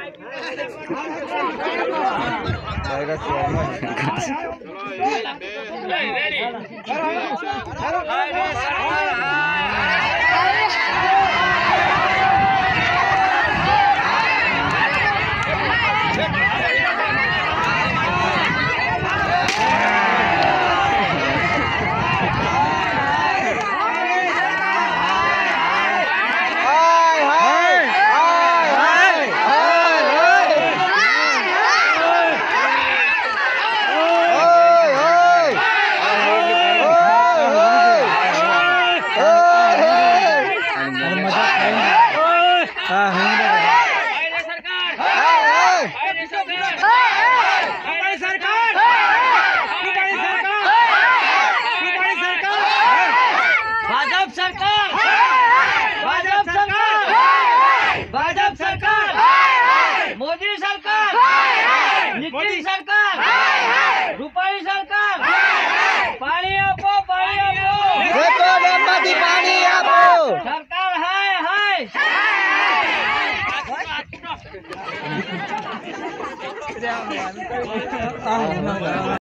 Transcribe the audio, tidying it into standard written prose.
मोदी सरकार, नीतीश सरकार, रूपाणी सरकार, पानी आपो, पानी आपो, पानी आपो, सरकार हाय हाय।